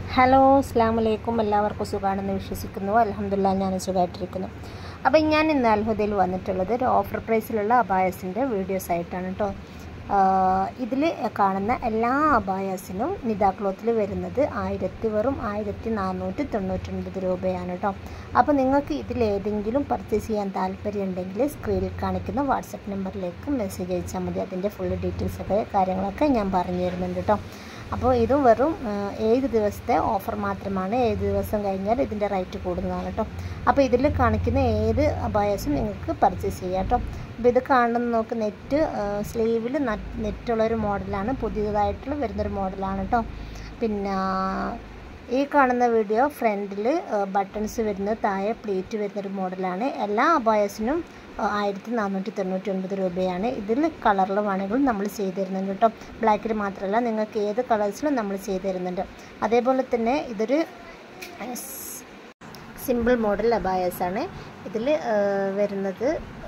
Hello അസ്സലാമലൈക്കും. എല്ലാവർക്കും സുഖമാണെന്ന് വിശ്വസിക്കുന്നു. അൽഹംദുലില്ലാ ഞാൻ സുഖമായിട്ടിരിക്കുന്നു. അപ്പോൾ ഞാൻ ഇന്ന് അൽഹുദയിൽ വന്നിട്ടുള്ളത് ഒരു ഓഫർ പ്രൈസിലുള്ള അബായസിൻ്റെ വീഡിയോസ് ആയിട്ടാണ് കേട്ടോ. ഇതിൽ കാണുന്ന എല്ലാ അബായസിനും നിദാ ക്ലോത്തിൽ വരുന്നത് വെറും 1499 രൂപയാണ് കേട്ടോ. അപ്പോൾ നിങ്ങൾക്ക് ഇതിലേതെങ്കിലും പർച്ചേസ് ചെയ്യാൻ താല്പര്യമുണ്ടെങ്കിൽ സ്ക്രീനിൽ കാണിക്കുന്ന വാട്സപ്പ് നമ്പറിലേക്ക് മെസ്സേജ് അയച്ചാൽ മതി. അതിൻ്റെ ഫുൾ ഡീറ്റെയിൽസൊക്കെ കാര്യങ്ങളൊക്കെ ഞാൻ പറഞ്ഞു തരുന്നുണ്ട് കേട്ടോ. അപ്പോൾ ഇതും വെറും 7 ദിവസത്തെ ഓഫർ മാത്രമാണ്. 7 ദിവസം കഴിഞ്ഞാൽ ഇതിൻ്റെ റേറ്റ് കൂടുന്നതാണ് കേട്ടോ. അപ്പോൾ ഇതിൽ കാണിക്കുന്ന ഏത് അബായസും നിങ്ങൾക്ക് പർച്ചേസ് ചെയ്യാം കേട്ടോ. അപ്പോൾ ഇത് കാണുന്ന നോക്ക് നെറ്റ് സ്ലീവിൽ നെറ്റുള്ളൊരു മോഡലാണ്, പുതിയതായിട്ടുള്ള വരുന്നൊരു മോഡലാണ് കേട്ടോ. പിന്നെ ഈ കാണുന്ന വീഡിയോ ഫ്രണ്ടിൽ ബട്ടൺസ് വരുന്ന താഴെ പ്ലേറ്റ് വരുന്നൊരു മോഡലാണ്. എല്ലാ അബായസിനും 1499 രൂപയാണ്. ഇതിൽ കളറിൽ വേണമെങ്കിലും നമ്മൾ ചെയ്ത് തരുന്നുണ്ട് കേട്ടോ. ബ്ലാക്കിൽ മാത്രമല്ല, നിങ്ങൾക്ക് ഏത് കളേഴ്സിലും നമ്മൾ ചെയ്ത് തരുന്നുണ്ട്. അതേപോലെ തന്നെ ഇതൊരു സിമ്പിൾ മോഡൽ അബായസാണ്. ഇതിൽ വരുന്നത്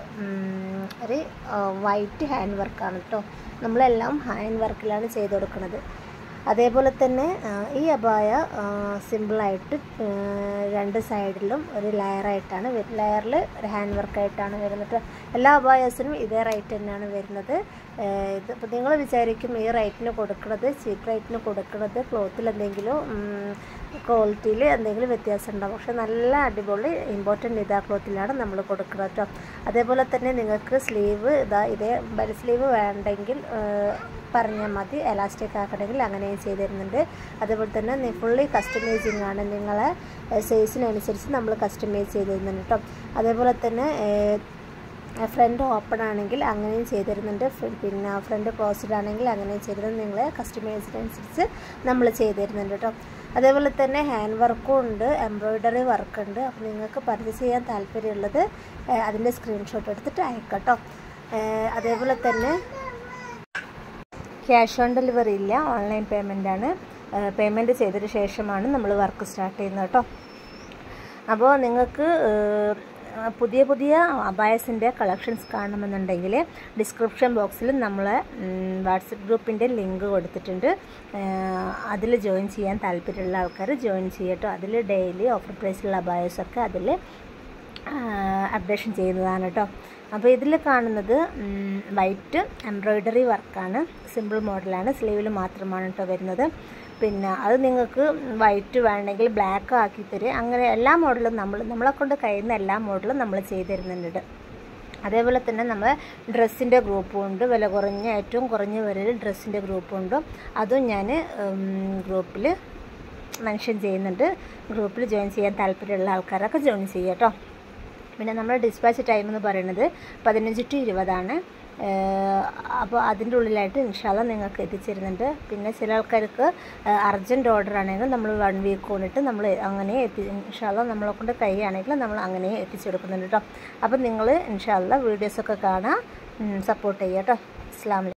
ഒരു വൈറ്റ് ഹാൻഡ് വർക്കാണ് കേട്ടോ. നമ്മളെല്ലാം ഹാൻഡ് വർക്കിലാണ് ചെയ്ത് കൊടുക്കുന്നത്. അതേപോലെ തന്നെ ഈ അബായ സിമ്പിളായിട്ട് 2 സൈഡിലും ഒരു ലെയറായിട്ടാണ് ലെയറിൽ ഒരു ഹാൻഡ് വർക്കായിട്ടാണ് വരുന്നത്. എല്ലാ അബായസിനും ഇതേ റേറ്റ് തന്നെയാണ് വരുന്നത്. ഇതിപ്പോൾ നിങ്ങൾ വിചാരിക്കും ഈ റേറ്റിന് കൊടുക്കുന്നത് ചീപ്പ് റേറ്റിന് കൊടുക്കുന്നത് ക്ലോത്തിൽ എന്തെങ്കിലും ക്വാളിറ്റിയിൽ എന്തെങ്കിലും വ്യത്യാസം ഉണ്ടാകും. പക്ഷേ നല്ല അടിപൊളി ഇമ്പോർട്ടൻ്റ് നിദാ ക്ലോത്തിലാണ് നമ്മൾ കൊടുക്കുന്നത് കേട്ടോ. അതേപോലെ തന്നെ നിങ്ങൾക്ക് സ്ലീവ് ഇതേ ബെൽ സ്ലീവ് വേണ്ടെങ്കിൽ പറഞ്ഞാൽ മതി. എലാസ്റ്റിക് ആക്കണമെങ്കിൽ അങ്ങനെയും ചെയ്ത് തരുന്നുണ്ട്. അതേപോലെ തന്നെ ഫുള്ളി കസ്റ്റമൈസിങ് ആണ്. നിങ്ങളെ സൈസിനനുസരിച്ച് നമ്മൾ കസ്റ്റമൈസ് ചെയ്ത് തരുന്നുണ്ട് കേട്ടോ. അതേപോലെ തന്നെ ഫ്രണ്ട് ഓപ്പൺ ആണെങ്കിൽ അങ്ങനെയും ചെയ്ത് തരുന്നുണ്ട്. പിന്നെ ഫ്രണ്ട് ക്ലോസ്ഡ് ആണെങ്കിൽ അങ്ങനെയും ചെയ്ത് തരുന്നത്. നിങ്ങളെ കസ്റ്റമൈസിനനുസരിച്ച് നമ്മൾ ചെയ്ത് തരുന്നുണ്ട് കേട്ടോ. അതേപോലെ തന്നെ ഹാൻഡ് വർക്കും ഉണ്ട്, എംബ്രോയ്ഡറി വർക്കുണ്ട്. അപ്പോൾ നിങ്ങൾക്ക് പർച്ചേസ് ചെയ്യാൻ താല്പര്യമുള്ളത് അതിൻ്റെ സ്ക്രീൻഷോട്ട് എടുത്തിട്ട് അയക്കാം കേട്ടോ. അതേപോലെ തന്നെ ക്യാഷ് ഓൺ ഡെലിവറി ഇല്ല, ഓൺലൈൻ പേയ്മെൻറ്റാണ്. പേയ്മെൻറ്റ് ചെയ്തതിന് ശേഷമാണ് നമ്മൾ വർക്ക് സ്റ്റാർട്ട് ചെയ്യുന്നത് കേട്ടോ. അപ്പോൾ നിങ്ങൾക്ക് പുതിയ അബായസിൻ്റെ കളക്ഷൻസ് കാണണമെന്നുണ്ടെങ്കിൽ ഡിസ്ക്രിപ്ഷൻ ബോക്സിൽ നമ്മളെ വാട്സപ്പ് ഗ്രൂപ്പിൻ്റെ ലിങ്ക് കൊടുത്തിട്ടുണ്ട്. അതിൽ ജോയിൻ ചെയ്യാൻ താല്പര്യമുള്ള ആൾക്കാർ ജോയിൻ ചെയ്യട്ടോ. അതിൽ ഡെയിലി ഓഫർ പ്രൈസിലുള്ള അബായസൊക്കെ അതിൽ അപ്ഡേഷൻ ചെയ്യുന്നതാണ് കേട്ടോ. അപ്പോൾ ഇതിൽ കാണുന്നത് വൈറ്റ് എംബ്രോയ്ഡറി വർക്കാണ്, സിമ്പിൾ മോഡലാണ്, സ്ലീവിൽ മാത്രമാണ് കേട്ടോ വരുന്നത്. പിന്നെ അത് നിങ്ങൾക്ക് വൈറ്റ് വേണമെങ്കിൽ ബ്ലാക്ക് ആക്കി തരും. അങ്ങനെ എല്ലാ മോഡലും നമ്മളെ കൊണ്ട് കഴിയുന്ന എല്ലാ മോഡലും നമ്മൾ ചെയ്ത് തരുന്നുണ്ട്. അതേപോലെ തന്നെ നമ്മൾ ഡ്രസ്സിൻ്റെ ഗ്രൂപ്പും ഉണ്ട്, വില കുറഞ്ഞ ഏറ്റവും കുറഞ്ഞ വിലയിൽ ഡ്രസ്സിൻ്റെ ഗ്രൂപ്പുണ്ട്. അതും ഞാൻ ഗ്രൂപ്പിൽ മെൻഷൻ ചെയ്യുന്നുണ്ട്. ഗ്രൂപ്പിൽ ജോയിൻ ചെയ്യാൻ താല്പര്യമുള്ള ആൾക്കാരൊക്കെ ജോയിൻ ചെയ്യുക കേട്ടോ. പിന്നെ നമ്മുടെ ഡിസ്പാച്ച് ടൈം എന്ന് പറയുന്നത് 15 to 20 ആണ്. അപ്പോൾ അതിൻ്റെ ഉള്ളിലായിട്ട് ഇൻഷാല്ലാ നിങ്ങൾക്ക് എത്തിച്ചേരുന്നുണ്ട്. പിന്നെ ചില ആൾക്കാർക്ക് അർജൻറ്റ് ഓർഡർ ആണെങ്കിൽ നമ്മൾ 1 വീക്ക് കൊണ്ടിട്ട് നമ്മൾ അങ്ങനെ ഇൻഷാല്ലാ നമ്മളെ കൊണ്ട് കഴിയുകയാണെങ്കിൽ നമ്മൾ അങ്ങനെ എത്തിച്ചെടുക്കുന്നുണ്ട് കേട്ടോ. അപ്പോൾ നിങ്ങൾ ഇൻഷാല്ലാ വീഡിയോസൊക്കെ കാണാൻ സപ്പോർട്ട് ചെയ്യുക കേട്ടോ. അസ്സലാമു അലൈക്കും.